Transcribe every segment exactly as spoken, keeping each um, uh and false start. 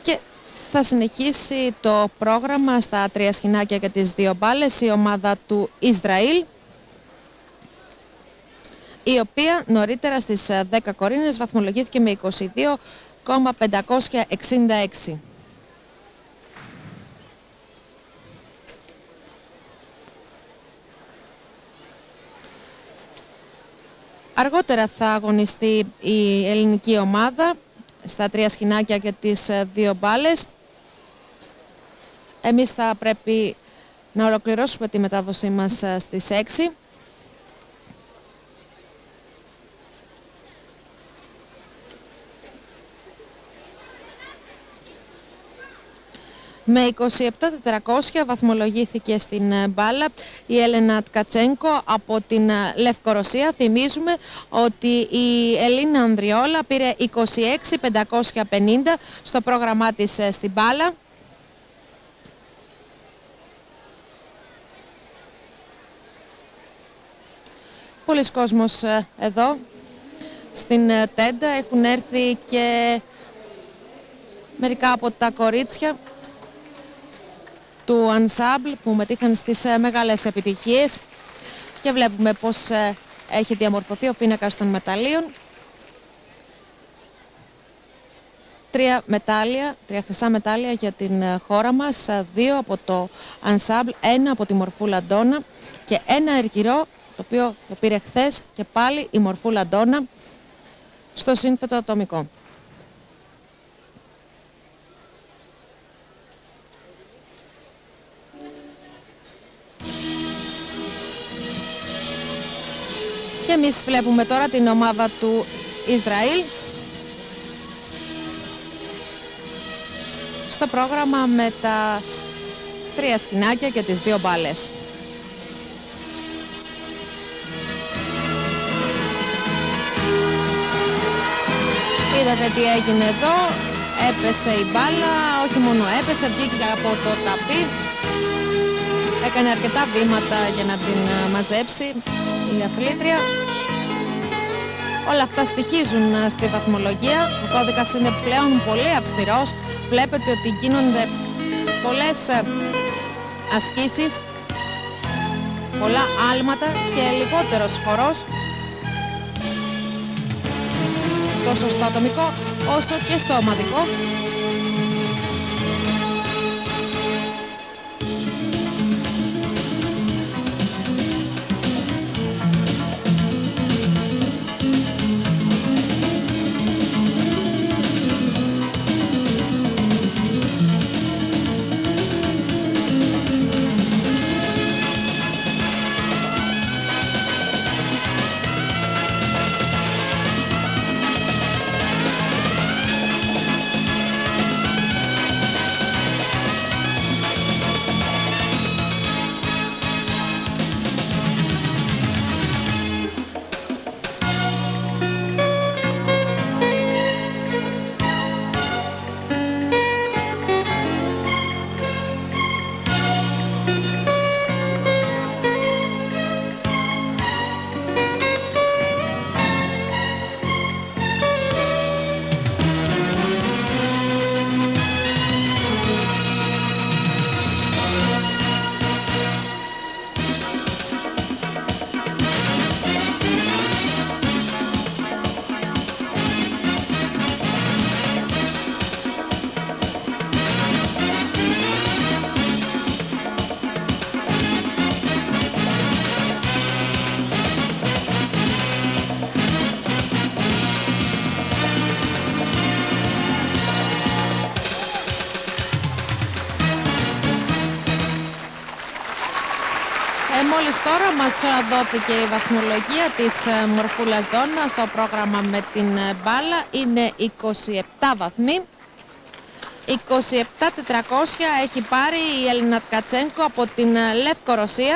Και θα συνεχίσει το πρόγραμμα στα τρία σκηνάκια και τις δύο μπάλες η ομάδα του Ισραήλ, η οποία νωρίτερα στις δέκα κορίνες βαθμολογήθηκε με είκοσι δύο χιλιάδες πεντακόσια εξήντα έξι. Αργότερα θα αγωνιστεί η ελληνική ομάδα στα τρία σκηνάκια και τις δύο μπάλες. Εμείς θα πρέπει να ολοκληρώσουμε τη μετάδοσή μας στις έξι. Με είκοσι επτά χιλιάδες τετρακόσια βαθμολογήθηκε στην μπάλα η Έλενα Τκατσένκο από την Λευκορωσία. Θυμίζουμε ότι η Ελίνα Ανδριόλα πήρε είκοσι έξι χιλιάδες πεντακόσια πενήντα στο πρόγραμμά της στην μπάλα. Πολλοί κόσμος εδώ στην τέντα, έχουν έρθει και μερικά από τα κορίτσια του Ensemble που μετήχαν στις μεγάλες επιτυχίες και βλέπουμε πως έχει διαμορφωθεί ο πίνακας των μεταλλίων. Τρία μετάλλια, τρία χρυσά μετάλλια για την χώρα μας, δύο από το Ensemble, ένα από τη Μορφούλα Ντόνα και ένα εργυρό το οποίο το πήρε χθες και πάλι η Μορφούλα Ντόνα στο σύνθετο ατομικό. Και εμείς βλέπουμε τώρα την ομάδα του Ισραήλ στο πρόγραμμα με τα τρία σκηνάκια και τις δύο μπάλες. Είδατε τι έγινε εδώ, έπεσε η μπάλα, όχι μόνο έπεσε, βγήκε από το ταπί, έκανε αρκετά βήματα για να την μαζέψει η αθλήτρια. Όλα αυτά στοιχίζουν στη βαθμολογία, ο κώδικας είναι πλέον πολύ αυστηρός, βλέπετε ότι γίνονται πολλές ασκήσεις, πολλά άλματα και λιγότερος χορός, τόσο στο ατομικό όσο και στο ομαδικό. Μόλις τώρα μας δόθηκε η βαθμολογία της Μορφούλας Ντόνα στο πρόγραμμα με την μπάλα. Είναι είκοσι επτά βαθμοί. είκοσι επτά χιλιάδες τετρακόσια έχει πάρει η Έλενα Τκατσένκο από την Λευκορωσία.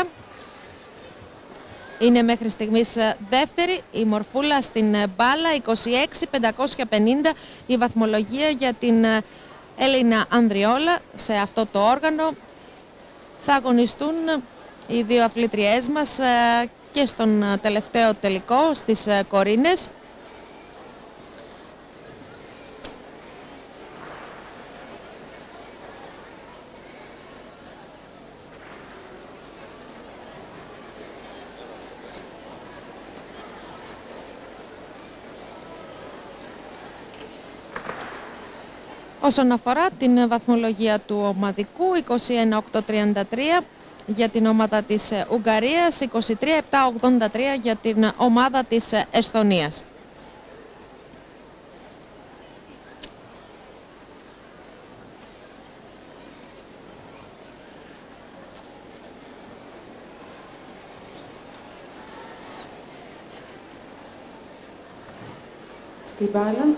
Είναι μέχρι στιγμής δεύτερη η Μορφούλα στην μπάλα. είκοσι έξι χιλιάδες πεντακόσια πενήντα η βαθμολογία για την Ελίνα Ανδριόλα σε αυτό το όργανο. Θα αγωνιστούν οι δύο αθλήτριές μας και στον τελευταίο τελικό στις Κορίνες. Όσον αφορά την βαθμολογία του ομαδικού, είκοσι ένα οκτακόσια τριάντα τρία για την ομάδα της Ουγγαρίας, είκοσι τρία επτακόσια ογδόντα τρία για την ομάδα της Εσθονίας. Στη μπάλα